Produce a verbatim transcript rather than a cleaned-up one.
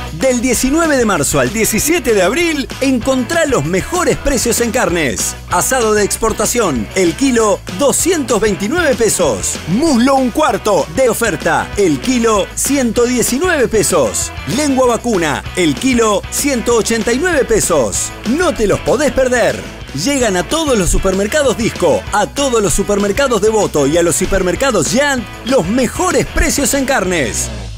Del diecinueve de marzo al diecisiete de abril, encontrá los mejores precios en carnes. Asado de exportación, el kilo doscientos veintinueve pesos. Muslo un cuarto de oferta, el kilo ciento diecinueve pesos. Lengua vacuna, el kilo ciento ochenta y nueve pesos. No te los podés perder. Llegan a todos los supermercados Disco, a todos los supermercados Devoto y a los supermercados Giant los mejores precios en carnes.